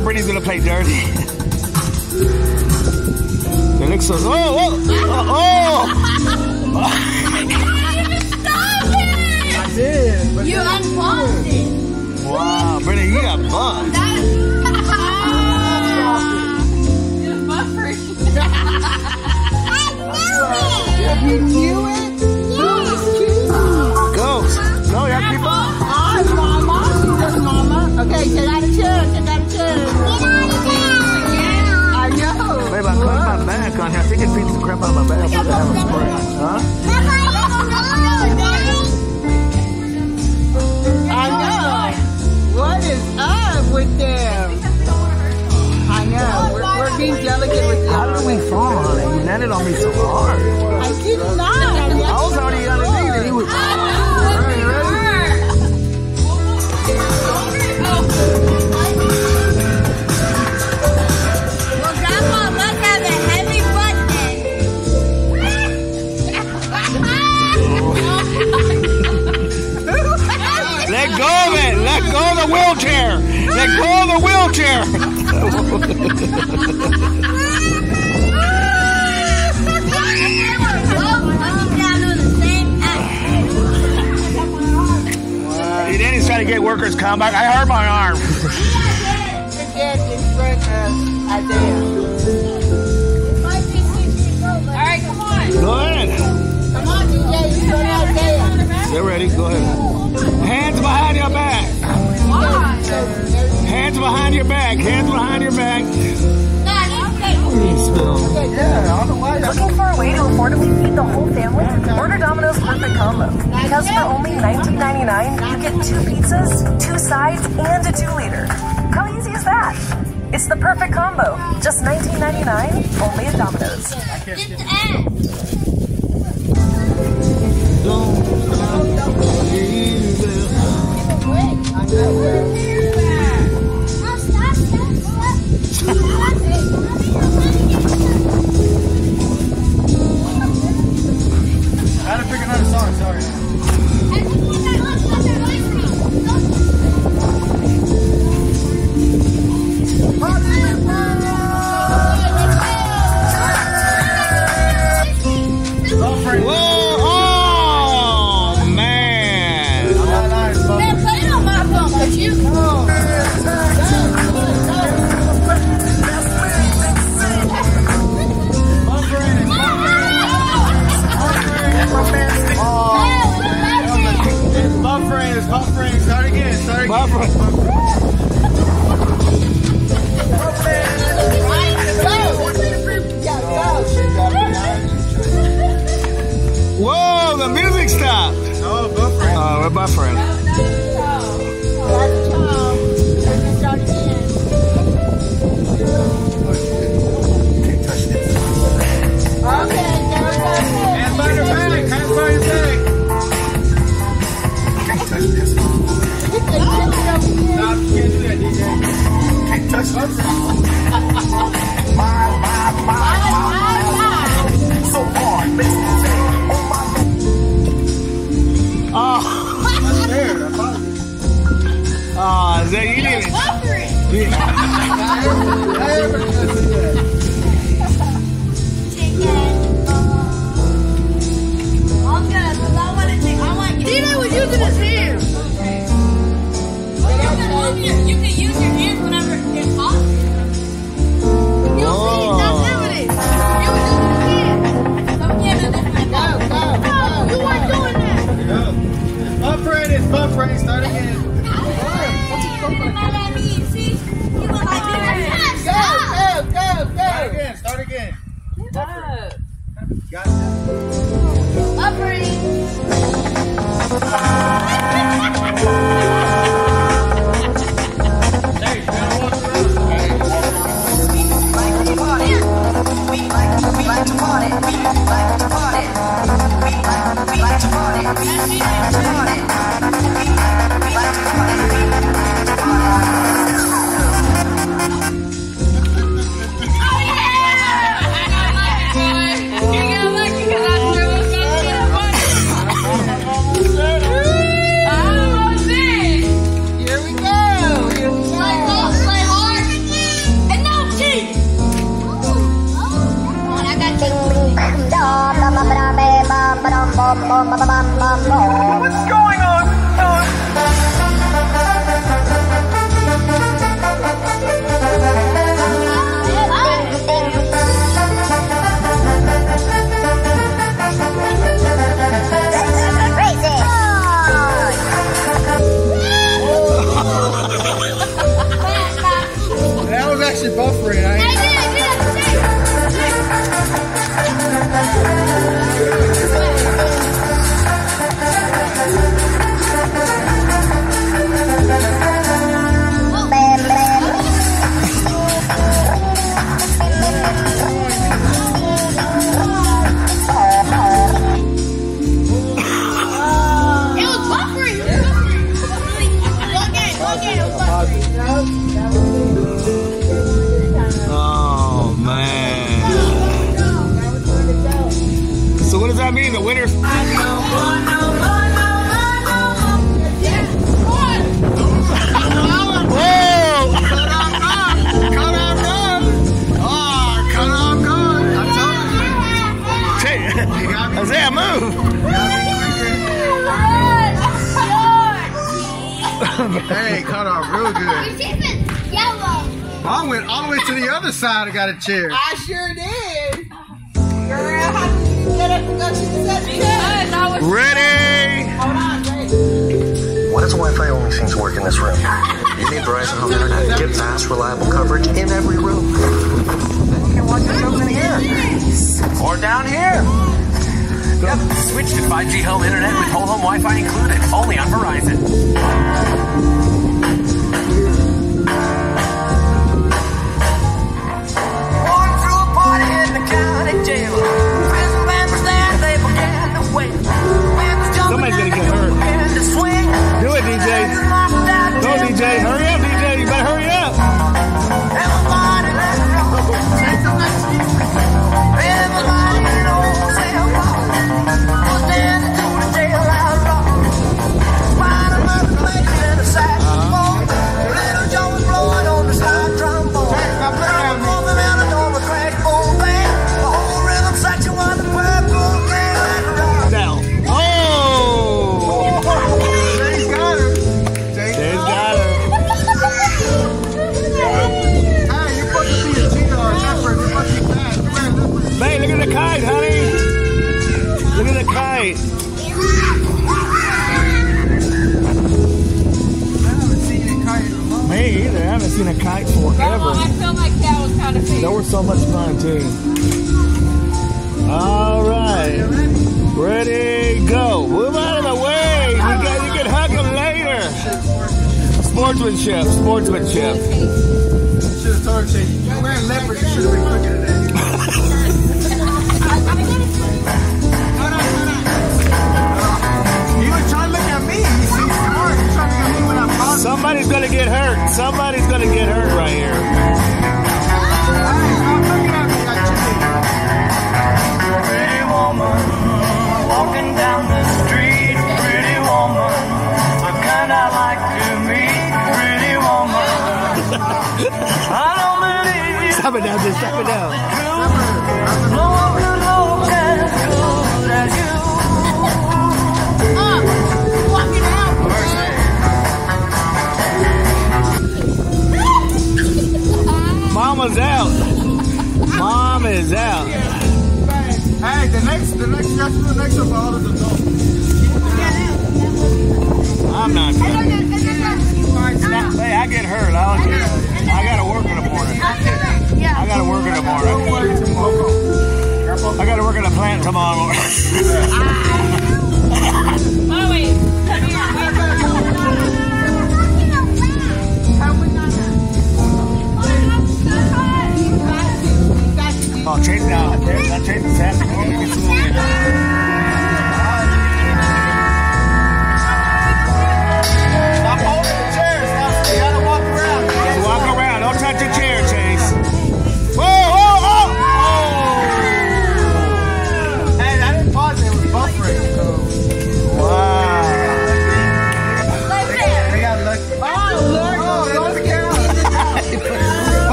know Brittany's gonna play dirty. It looks so. I did. But you unpaused it. Wow, Brittany, you got buns. You're buffering. you knew it? Go. No, y'all keep on. I'm Mama. She's just Mama. Okay, take out a chair. Take out a chair. I know. Babe, I cleaned my back on here. I think it beats the crap out of my back. Huh? I know. What is up with them? I know. We're being delicate with them. How did we fall on it? You landed on me so hard. I did not. I was already underneath it. He was. Well, Grandpa must have a heavy butt then. Let go of it. Let go of the wheelchair. Let go of the wheelchair. Danny's trying to get workers' comp back. I hurt my arm. Again, in front of Isaiah. Alright, come on. Go ahead. Come on, DJ. You go to Isaiah. Get ready. Go ahead. Hands behind your back. Hands behind your back. Hands behind your back. Looking for a way to affordably feed the whole family? Order Domino's Perfect Combo. Because for only $19.99, you get 2 pizzas, 2 sides, and a 2-liter. How easy is that? It's the perfect combo. Just $19.99, only at Domino's. I had to pick another song, sorry. Whoa! Oh, man. Man, put it on my phone, but you. It's buffering. Start again. Buffering. Whoa, the music stopped. Oh, buffering. Oh, we're buffering. Hands by your back. Hands by your back. Stop. You can't do that, DJ. Can't touch that. So hard. Oh. There. Oh, is that you didn't? Dino was using his hands. You can use your hands whenever it's hot. You'll see, that's evidence. You was using his hands. Don't give it this way. No, you weren't doing that. It's buffering. Start again. See? You look like this. Start again. Buffering. What's going on? That was actually buffering. Oh man. So what does that mean? The winner's Whoa! Cut off gun! Oh, cut off gun! I told you. Isaiah, move! Hey, cut off real good. Yellow. I went all the way to the other side and got a chair. I sure did. Girl, how did you get up and go to the chair? Ready? Hold on, wait. Why does Wi-Fi only seem to work in this room? You need Verizon Home Internet. Get fast, reliable coverage in every room. You can watch yourself in here. Or down here. Yep. Switch to 5G home internet with whole home Wi-Fi included. Only on Verizon. Walked through a party in the county jail. Prison band was there, they began to wait. Somebody's gonna get hurt. Do it, DJ. Go, DJ. Hurry up, DJ. You better hurry up. Everybody let's roll. Everybody knows they're wrong. Was dancing to the jailhouse rock. Find another place in the saxophone. Little Joe was blowing on the slide trombone. Moving out the door with crash, boom, bang. The whole rhythm section was the purple gang like a rock. Down. Oh! Jay's got her. Jay's got her. Hey, you're supposed to be a cheater or a leopard. You're supposed to be bad. Hey, look at the kite, honey. Look at the kite. Me either. I haven't seen a kite forever. I feel like that was kind of They were so much fun too. All right. Ready, go. Move out of the way. You can hug them later. Sportsmanship. Sportsmanship. Should have told you. You're wearing leopard. You should have been quicker than that. He was trying to look at me. He sees smart. He's trying to look at me when I'm bothering. Somebody's gonna get hurt. Somebody's gonna get hurt right here. Hey, stop looking at me like you. Pretty woman, walking down the street. Pretty woman, the kind I like to meet. Pretty woman, I don't believe you. Stop it down, just stop it down. No one could look as good as you. Walk it out. Mama's out. Mom is out. Hey, the next of all is adult. I'm not good. Hey, I get hurt. I gotta work in the morning. I gotta work in the morning. I gotta work in the plant tomorrow morning. Oh, wait. Oh, change now. I'll change the sassy. Stop holding the chair. Stop. You gotta walk around. Just walk around. Don't touch your chair, Chase. Whoa, whoa, whoa! Hey, I didn't pause it. It was buffering.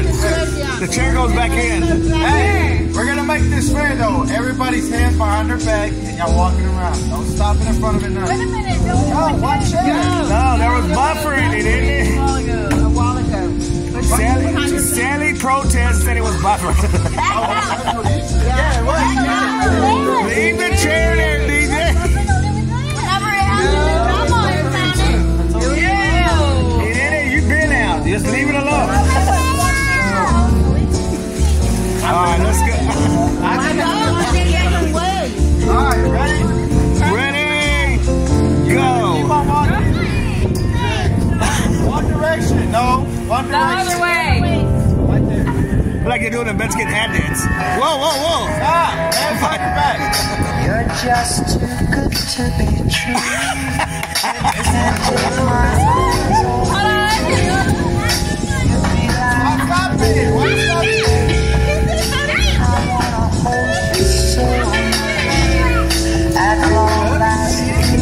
chair. The chair goes back in. Hey, we're gonna make this fair though. Everybody's hands behind their back and y'all walking around. Don't stop in front of it now. Wait a minute. No, one chair. No, there was buffer in it, isn't A while ago. it? Sally protested and it was buffer. Yeah, it was. Leave the chair there, DJ. Whenever it happens, grandma found it. It ain't. You've been out. Just leave it alone. All right, let's go. All right, ready? Ready? Go. Keep on walking. One direction. No, one The other direction. way. Right there. Like you're doing a Mexican hand dance. Whoa, whoa, whoa. Stop. Hands behind your back. You're just too good to be true. Stop it. Why you stop it? I wanna hold you so at long last.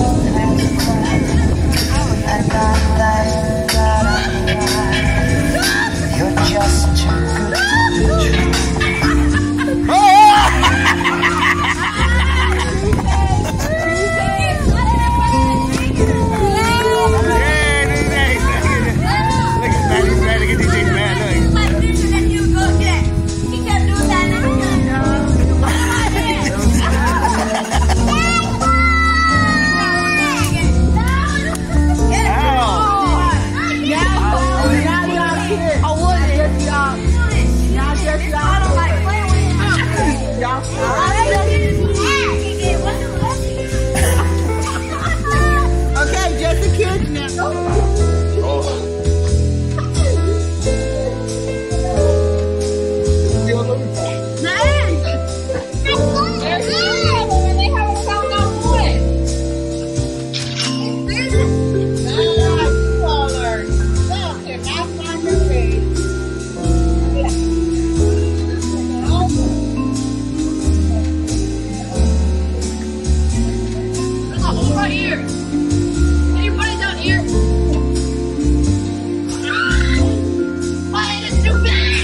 And you're just too good to be true. Okay, just the kids now. Right here. Can you put it down here? Why is it too big?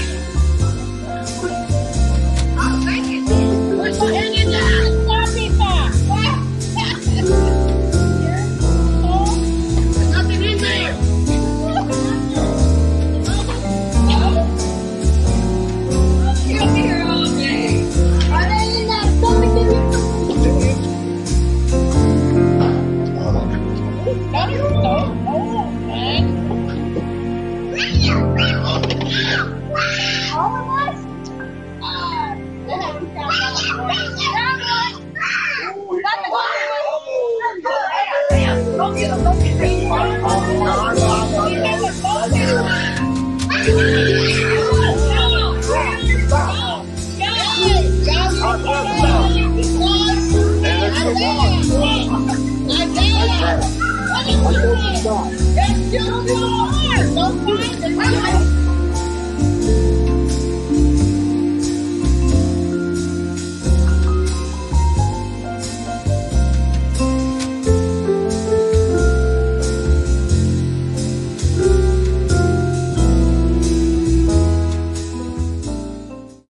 Oh, thank you. Where's my hanging down? More people. There's nothing in there. You'll be here all day. Are they in that stomach in here? All of us?